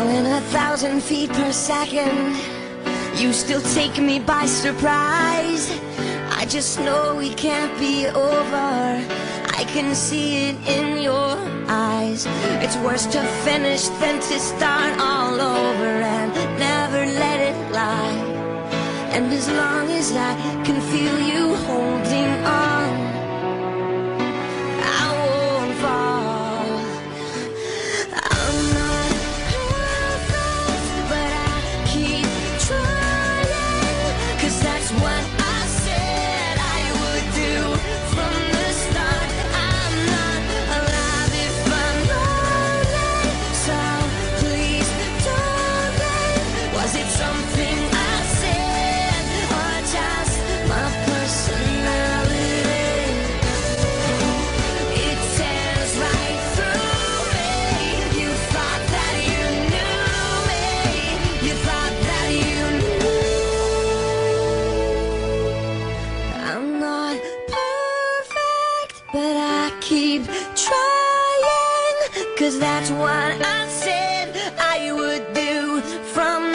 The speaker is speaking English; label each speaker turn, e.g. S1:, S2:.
S1: falling 1,000 feet per second. You still take me by surprise. I just know we can't be over. I can see it in your eyes. It's worse to finish than to start all over and never let it lie. And as long as I can feel you holding on, I won't fall. I'm not perfect, but I keep trying, 'cause that's what I said I would do from the start. I'm not alive if I'm lonely, so please don't leave. Was it something I said, or just my personality? It tears right through me. You thought that you knew me. You thought that you knew. I'm not perfect, but I keep trying, 'cause that's what I said I would do from